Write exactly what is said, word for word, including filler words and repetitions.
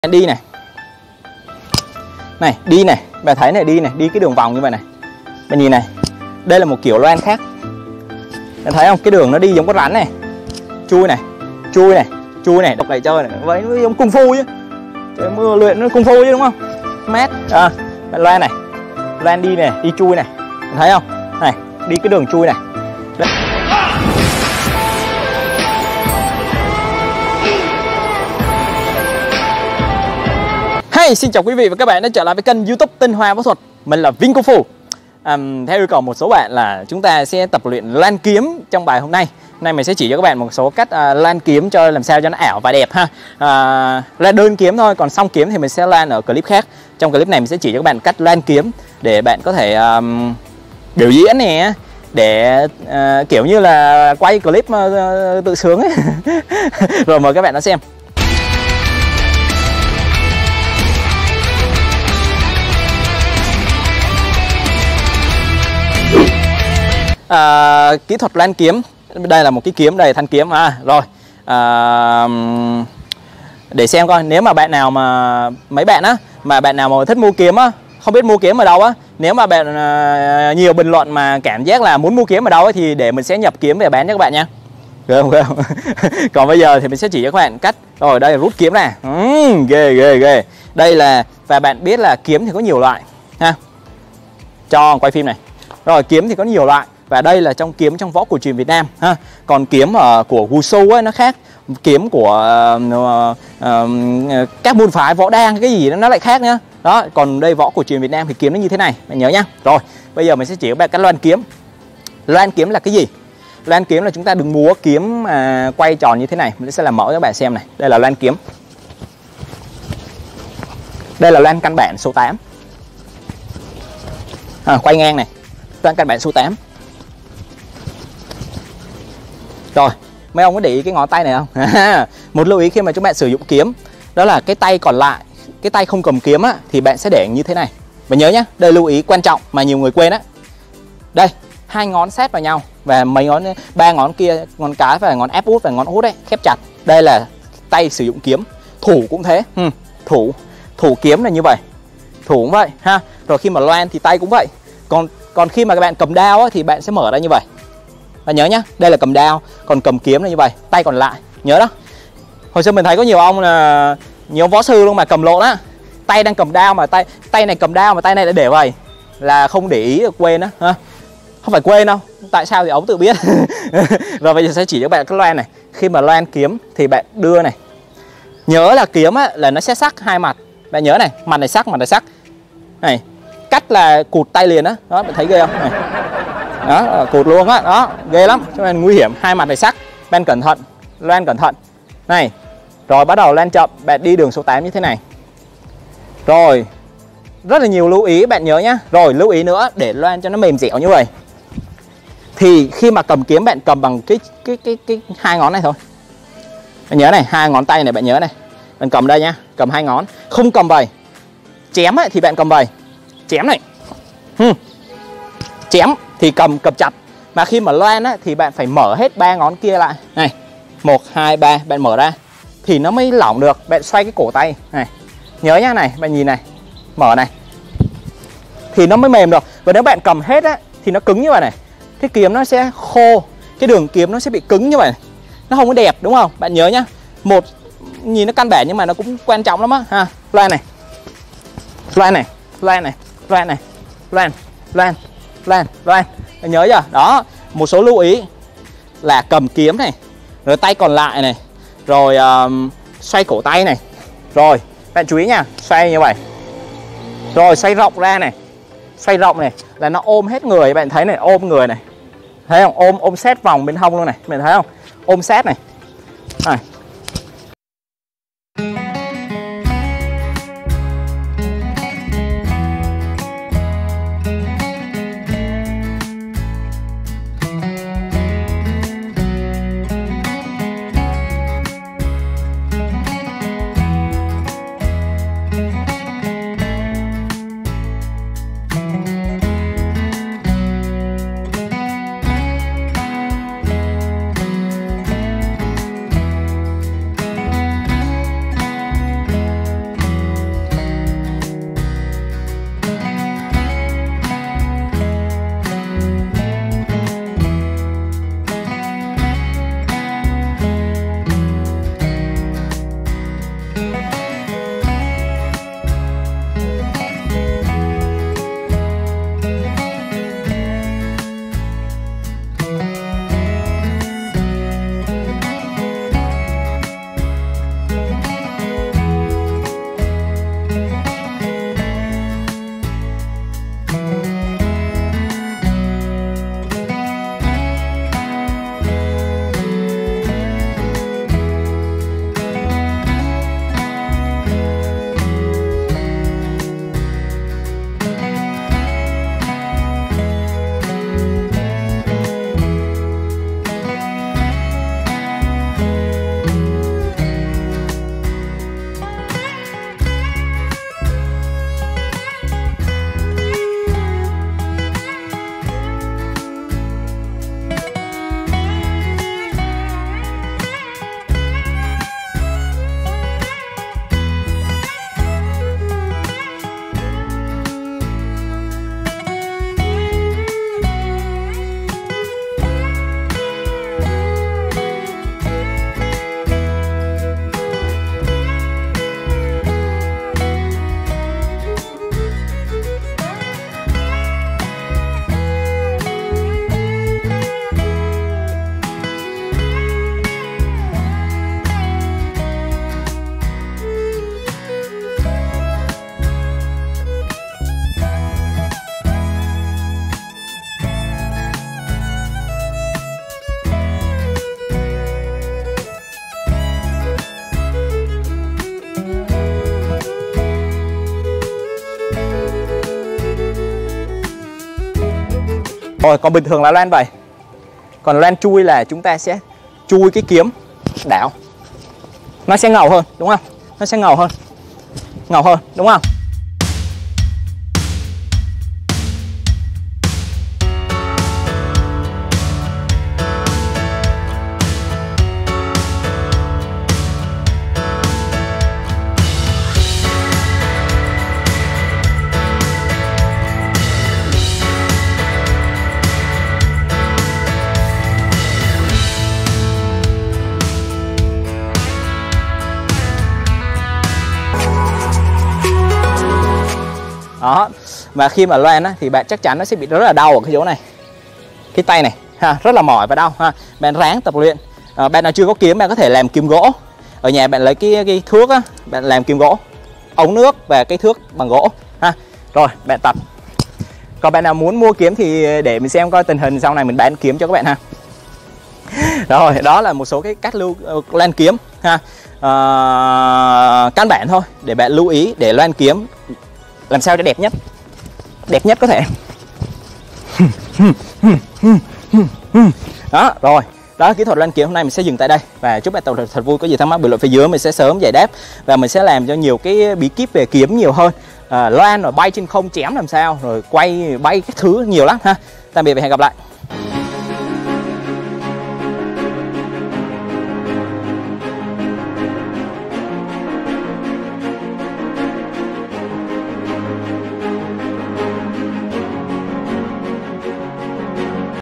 Đi này này đi này, bạn thấy này, đi này, đi cái đường vòng như vậy này, bạn nhìn này, đây là một kiểu loan khác, bạn thấy không, cái đường nó đi giống con rắn này, chui này, chui này, chui này, đọc lại chơi này, vậy nó giống cung phu chứ, mưa luyện nó cung phu chứ đúng không, mát, à, loan này, loan đi này, đi chui này, bạn thấy không, này, đi cái đường chui này. Đấy. Hey, xin chào quý vị và các bạn đã trở lại với kênh YouTube Tinh Hoa Võ Thuật. Mình là Vinh Công Phu. à, Theo yêu cầu một số bạn là chúng ta sẽ tập luyện lan kiếm trong bài hôm nay. Hôm nay mình sẽ chỉ cho các bạn một số cách uh, lan kiếm cho làm sao cho nó ảo và đẹp ha. uh, Là đơn kiếm thôi, còn song kiếm thì mình sẽ lan ở clip khác. Trong clip này mình sẽ chỉ cho các bạn cách lan kiếm để bạn có thể um, biểu diễn nè, để uh, kiểu như là quay clip uh, tự sướng ấy. Rồi mời các bạn nó xem. À, kỹ thuật lan kiếm, đây là một cái kiếm, đây thanh kiếm à, rồi à, để xem coi, nếu mà bạn nào mà mấy bạn á mà bạn nào mà thích mua kiếm á, không biết mua kiếm ở đâu á, nếu mà bạn à, nhiều bình luận mà cảm giác là muốn mua kiếm ở đâu ấy, thì để mình sẽ nhập kiếm về bán cho các bạn nha. Ghê không, ghê không? Còn bây giờ thì mình sẽ chỉ cho các bạn cách. Rồi đây là rút kiếm này, uhm, ghê ghê ghê. Đây là, và bạn biết là kiếm thì có nhiều loại ha, cho quay phim này. Rồi kiếm thì có nhiều loại. Và đây là trong kiếm trong võ cổ truyền Việt Nam ha. Còn kiếm uh, của Wushu ấy nó khác, kiếm của uh, uh, các môn phái võ đan cái gì đó nó lại khác nhá. Đó, còn đây võ cổ truyền Việt Nam thì kiếm nó như thế này, bạn nhớ nhá. Rồi, bây giờ mình sẽ chỉ các bạn cách loan kiếm. Loan kiếm là cái gì? Loan kiếm là chúng ta đừng múa kiếm uh, quay tròn như thế này. Mình sẽ làm mẫu cho các bạn xem này. Đây là loan kiếm. Đây là loan căn bản số tám. À, quay ngang này. Loan căn bản số tám. Rồi, mấy ông có để ý cái ngón tay này không? Một lưu ý khi mà chúng bạn sử dụng kiếm, đó là cái tay còn lại, cái tay không cầm kiếm á, thì bạn sẽ để như thế này. Và nhớ nhá, đây lưu ý quan trọng mà nhiều người quên á. Đây, hai ngón sát vào nhau và mấy ngón, ba ngón kia, ngón cái và ngón áp út và ngón út đấy khép chặt. Đây là tay sử dụng kiếm. Thủ cũng thế, ừ, thủ, thủ kiếm là như vậy, thủ cũng vậy ha. Rồi khi mà loan thì tay cũng vậy. Còn còn khi mà các bạn cầm đao á, thì bạn sẽ mở ra như vậy. Và nhớ nhá, đây là cầm đao, còn cầm kiếm là như vậy, tay còn lại, nhớ đó. Hồi xưa mình thấy có nhiều ông là nhiều ông võ sư luôn mà cầm lộn á, tay đang cầm đao mà tay tay này cầm đao mà tay này lại để vậy, là không để ý, quên á ha. Không phải quên đâu, tại sao thì ông tự biết. Rồi bây giờ sẽ chỉ cho các bạn cái loan này. Khi mà loan kiếm thì bạn đưa này, nhớ là kiếm á là nó sẽ sắc hai mặt, bạn nhớ này, mặt này sắc, mặt này sắc này, cách là cụt tay liền á, đó, bạn thấy ghê không này. Đó, cụt luôn á, đó, ghê lắm, cho nên nguy hiểm, hai mặt này sắc, bạn cẩn thận, loan cẩn thận. Này, rồi bắt đầu loan chậm, bạn đi đường số tám như thế này. Rồi, rất là nhiều lưu ý bạn nhớ nhá. Rồi, lưu ý nữa để loan cho nó mềm dẻo như vậy. Thì khi mà cầm kiếm bạn cầm bằng cái cái cái cái hai ngón này thôi. Bạn nhớ này, hai ngón tay này bạn nhớ này. Bạn cầm đây nhá, cầm hai ngón, không cầm vầy. Chém ấy, thì bạn cầm vầy. Chém này. Hmm. Chém thì cầm cầm chặt, mà khi mà loan á, thì bạn phải mở hết ba ngón kia lại này, một hai ba, bạn mở ra thì nó mới lỏng được. Bạn xoay cái cổ tay này, nhớ nhá, này bạn nhìn này, mở này thì nó mới mềm được. Và nếu bạn cầm hết á thì nó cứng như vậy này, cái kiếm nó sẽ khô, cái đường kiếm nó sẽ bị cứng như vậy, nó không có đẹp đúng không? Bạn nhớ nhá, một nhìn nó căn bản nhưng mà nó cũng quan trọng lắm á ha. Loan này, loan này, loan này, loan này, loan, loan, loan, loan, nhớ chưa? Đó, một số lưu ý là cầm kiếm này, rồi tay còn lại này, rồi um, xoay cổ tay này. Rồi, bạn chú ý nha, xoay như vậy. Rồi xoay rộng ra này, xoay rộng này là nó ôm hết người, bạn thấy này, ôm người này, thấy không? Ôm ôm sát vòng bên hông luôn này, bạn thấy không? Ôm sát này. Này. Rồi còn bình thường là loan vậy. Còn loan chui là chúng ta sẽ chui cái kiếm đảo, nó sẽ ngầu hơn đúng không? Nó sẽ ngầu hơn, ngầu hơn đúng không? Đó, và khi mà loan á, thì bạn chắc chắn nó sẽ bị rất là đau ở cái chỗ này, cái tay này ha, rất là mỏi và đau ha. Bạn ráng tập luyện. À, bạn nào chưa có kiếm, bạn có thể làm kiếm gỗ ở nhà, bạn lấy cái cái thước á, bạn làm kiếm gỗ, ống nước và cái thước bằng gỗ ha. Rồi bạn tập. Còn bạn nào muốn mua kiếm thì để mình xem coi tình hình sau này mình bán kiếm cho các bạn ha. Rồi đó là một số cái cách lưu uh, loan kiếm ha. Uh, căn bản thôi để bạn lưu ý để loan kiếm làm sao cho đẹp nhất, đẹp nhất có thể. Đó, rồi. Đó là kỹ thuật loan kiếm. Hôm nay mình sẽ dừng tại đây và chúc bạn tập thật, thật vui. Có gì thắc mắc bình luận phía dưới mình sẽ sớm giải đáp, và mình sẽ làm cho nhiều cái bí kíp về kiếm nhiều hơn. À, loan rồi bay trên không chém làm sao, rồi quay bay các thứ nhiều lắm ha. Tạm biệt và hẹn gặp lại.